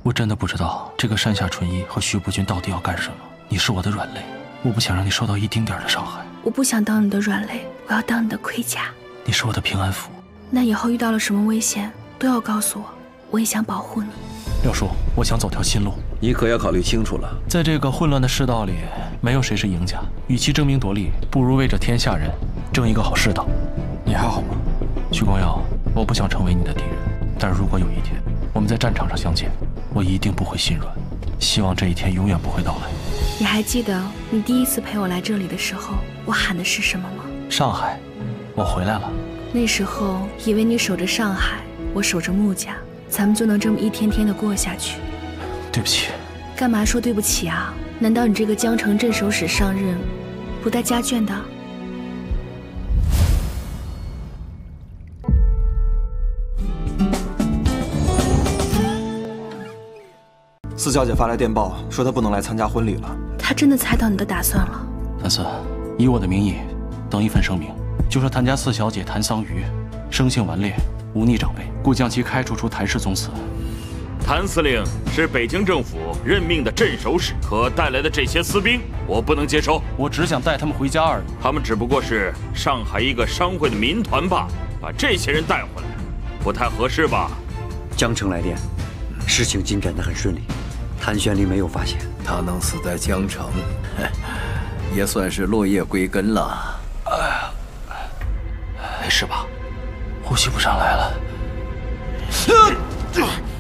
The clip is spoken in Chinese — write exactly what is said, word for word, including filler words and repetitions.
我真的不知道这个山下纯一和徐步军到底要干什么。你是我的软肋，我不想让你受到一丁点的伤害。 我不想当你的软肋，我要当你的盔甲。 你是我的平安符。 那以后遇到了什么危险，都要告诉我，我也想保护你。 廖叔，我想走条新路。 你可要考虑清楚了。 在这个混乱的世道里，没有谁是赢家。与其争名夺利，不如为这天下人争一个好世道。 你还好吗？ 徐光耀，我不想成为你的敌人，但是如果有一天我们在战场上相见，我一定不会心软。希望这一天永远不会到来。 你还记得你第一次陪我来这里的时候，我喊的是什么吗？ 上海，我回来了。 那时候以为你守着上海，我守着穆家，咱们就能这么一天天的过下去。 对不起。 干嘛说对不起啊？难道你这个江城镇守使上任不带家眷的？ 四小姐发来电报，说她不能来参加婚礼了。 她真的猜到你的打算了？ 谭四，以我的名义登一份声明，就说谭家四小姐谭桑榆生性顽劣，忤逆长辈，故将其开除出谭氏宗祠。 谭司令是北京政府任命的镇守使，可带来的这些私兵，我不能接收。 我只想带他们回家而已。 他们只不过是上海一个商会的民团罢了，把这些人带回来，不太合适吧？ 江城来电，事情进展得很顺利，谭玄离没有发现。 他能死在江城，也算是落叶归根了。 哎呀，没事吧？呼吸不上来了。